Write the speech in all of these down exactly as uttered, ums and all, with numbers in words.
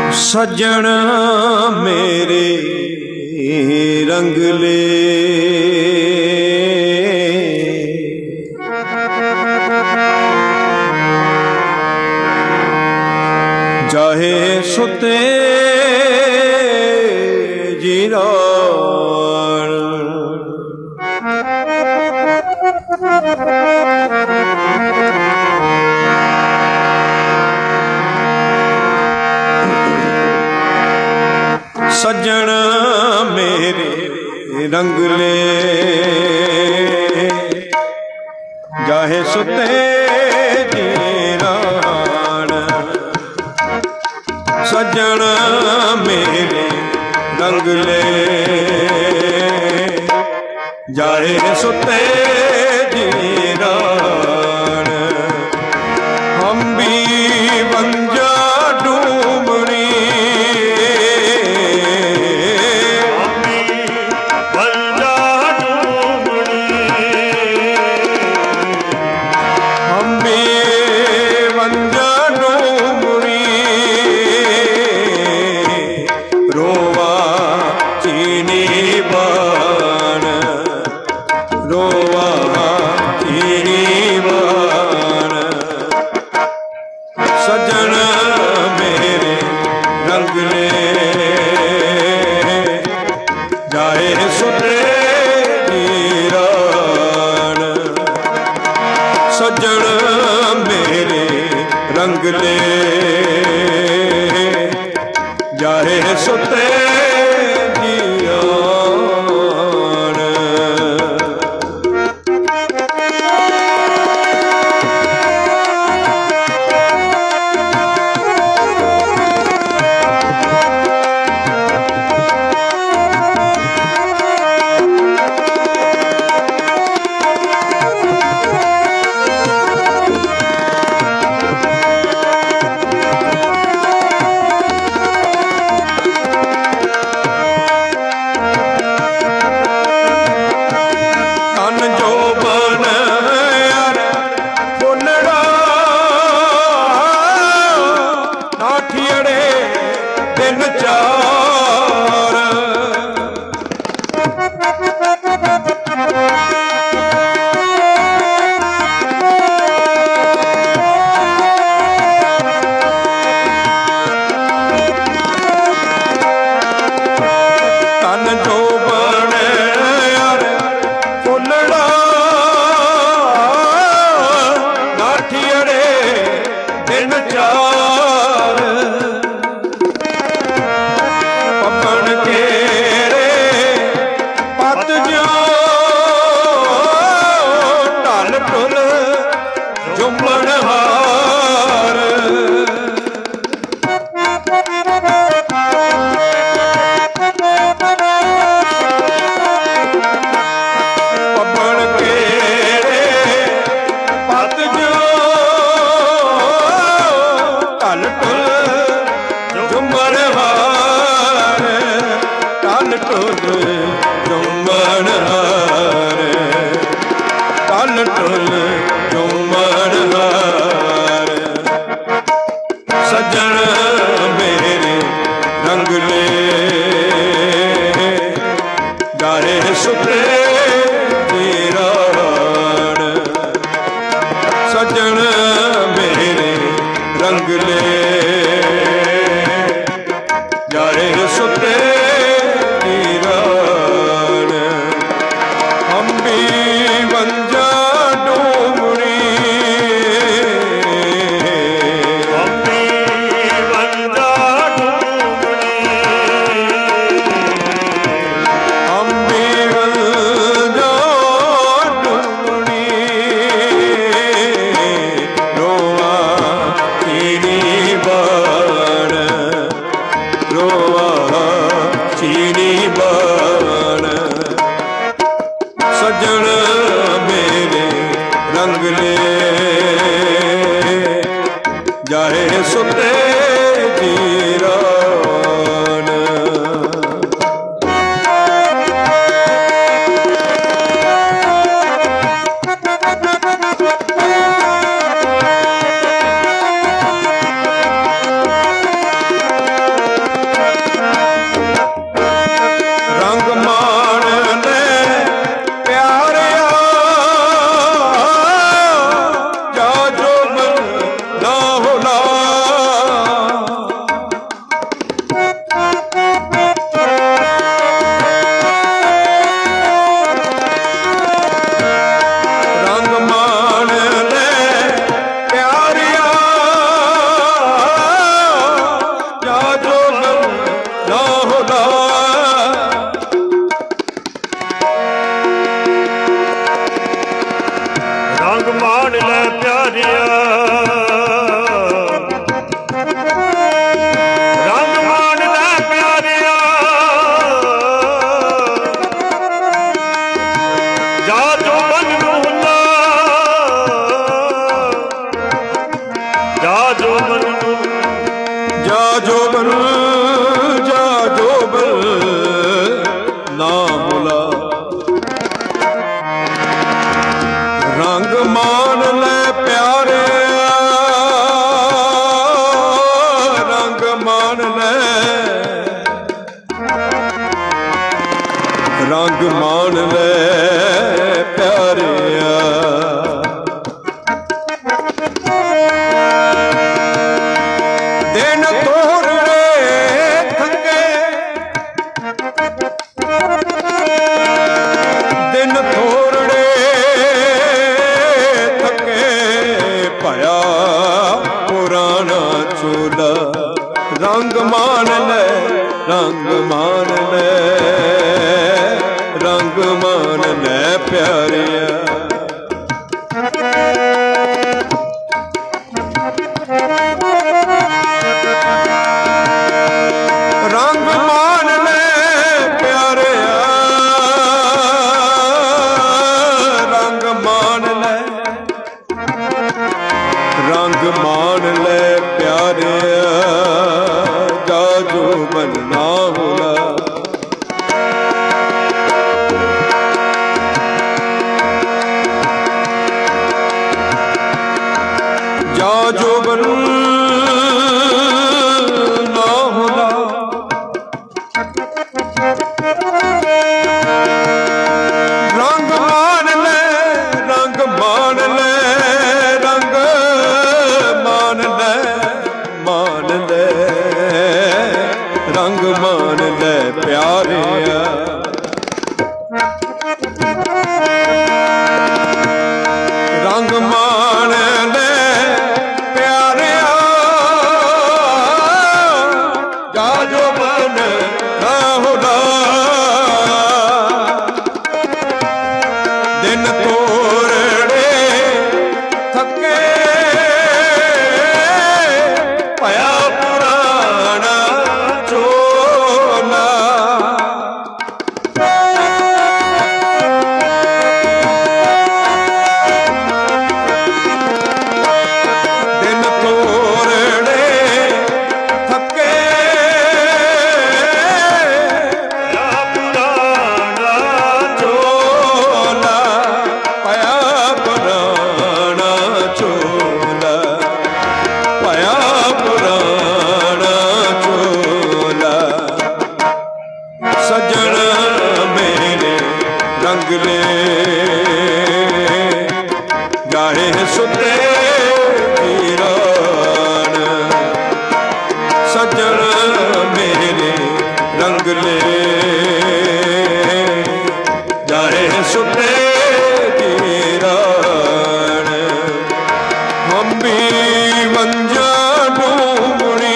सजन मेरे रंगले जाहे सुते जीरान सजन मेरे रंगले जाहे सुते जीरान सजन मेरे रंगले जाहे सुते जीरान हम भी वंजा डूमरी सजन मेरे रंगले जाए सुते जीरान सजन मेरे रंगले जाए सुते सजन मेरे रंगले जाए सुते जीरान सजन मेरे रंगले जाए सुते जीरान ਜਾ ਜੋਬਨ ਜਾ ਜੋਬਨ ਨਾ ਮੁਲਾ ਰੰਗ ਮਾਨ ਲੈ ਪਿਆਰੇ ਰੰਗ ਮਾਨ ਲੈ ਰੰਗ ਮਾਨ ਲੈ ਪਿਆਰਿਆ ਦਿਨ ਤੋਰੜੇ ਥੱਕੇ ਦਿਨ ਤੋਰੜੇ ਥੱਕੇ ਭਇਆ ਪੁਰਾਣਾ ਚੋਲਾ ਰੰਗ ਮਾਨ ਲੈ ਰੰਗ ਮਾਨ ਲੈ ਰੰਗ ਮਾਨ ਲੈ ਪਿਆਰਿਆ ਰੰਗ ਮਾਨ ਲੈ ਪਿਆਰਿਆ ਰੰਗ ਮਾਨ ਲੈ ਰੰਗ ਮਾਨ ਲੈ ਪਿਆਰਿਆ ਜਾ ਜੋਬਨ ਨਾ ਹੁਲਾ ਜਾ ਜੋਬਨ ਨਾ ਹੁਲਾ ਰੰਗ ਮਾਨ ਲੈ ਰੰਗ ਮਾਨ ਲੈ ਰੰਗ ਮਾਨ ਲੈ ਮਾਨ ਲੈ ਰੰਗ ਮਾਨ ਲੈ ਪਿਆਰਿਆ ਰੰਗ ਮਾਨ ਲੈ ਪਿਆਰਿਆ ਜਾ ਜੋਬਨ ਨਾ ਹੁਲਾ ਦਿਨ ਤੋਰੜੇ ਥੱਕੇ ਭਇਆ ਪੁਰਾਣਾ ਚੋਲਾ ਦਿਨ ਤੋਰੜੇ ਥੱਕੇ ਭਇਆ ਪੁਰਾਣਾ ਚੋਲਾ ਭਇਆ ਪੁਰਾਣਾ ਚੋਲਾ ਭਇਆ ਪੁਰਾਣਾ ਚੋਲਾ ਸੱਜਣ ਮੇਰੇ ਰੰਗ ਲੈ ਗਾੜੇ ਸੁੱਤੇ ਵੀਰਾਨ ਸੱਜਣ ਮੇਰੇ ਰੰਗ ਲੈ ਗਾੜੇ ਸੁੱਤੇ ਵੀਰਾਨ ਹੰਬੀ ਵੰਜਾ ਡੂਮਣੀ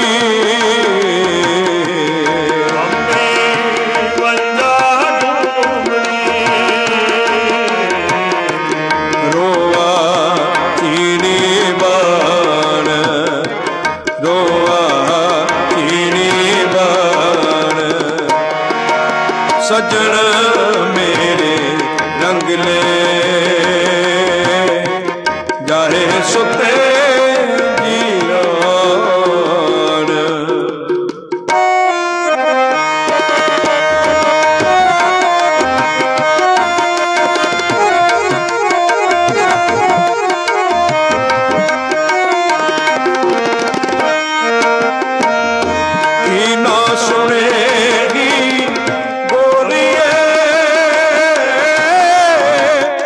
ਰੋਆ ਚੀਨੀ ਬਾਣ ਰੋਆ ਚੀਨੀ ਬਾਣ ਸੱਜਣ ਮੇਰੇ ਰੰਗ ਲੈ ਗਾਰੇ ਸੁੱਤੇ ਜੀਰਾਨ ਕੀ ਨਾ ਸੁਣੇਗੀ ਗੋਰੀਏ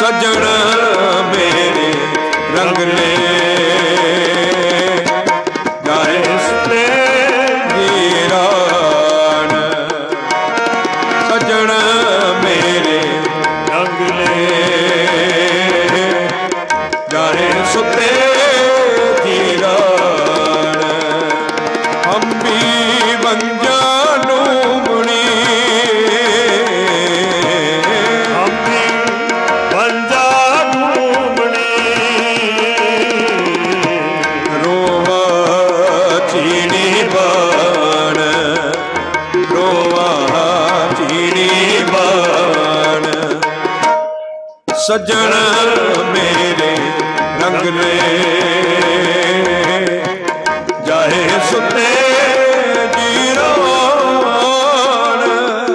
सजन मेरे रंग ले जाए सुते वीरान। सजन मेरे रंग ले जाए सुते वीरान। हम भी बंजा डूमणी सजन मेरे रंग ले जाए सुते जीरान।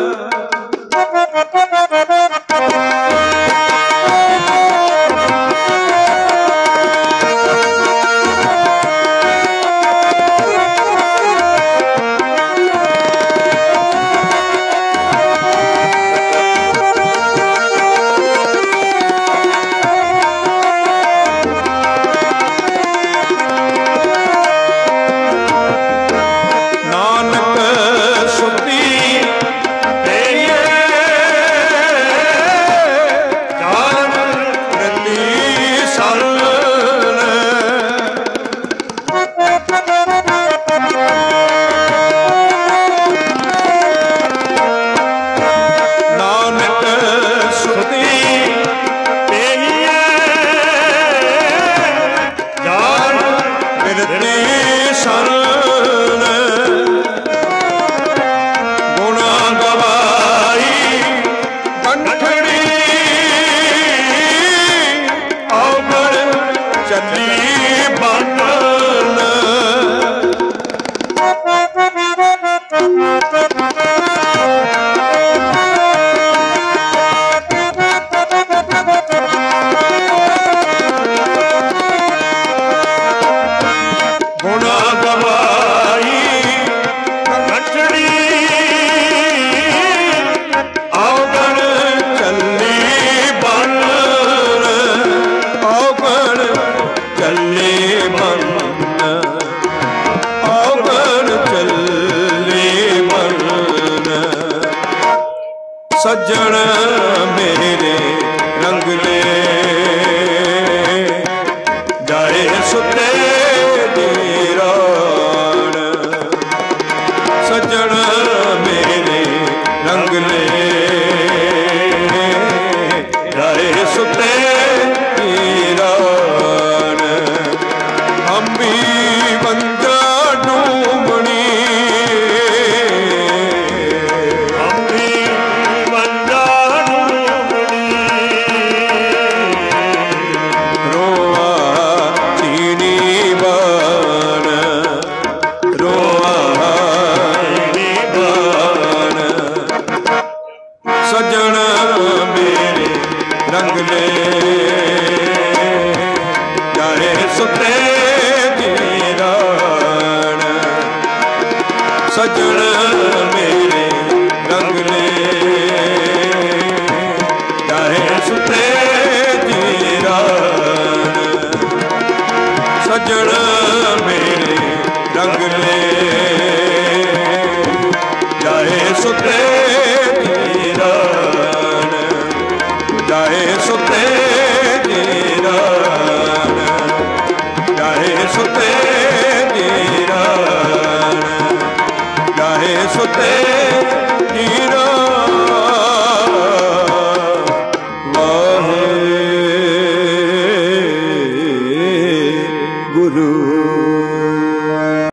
सजन मेरे रंग ले जाए सुते जीरान। सजन मेरे रंग ले जाए सुते जीरान। हम भी बंजा डूमणी सजन मेरे रंग ले जाए सुते जीरान। सजन मेरे रंग ले जाए सुते जीरान। सजन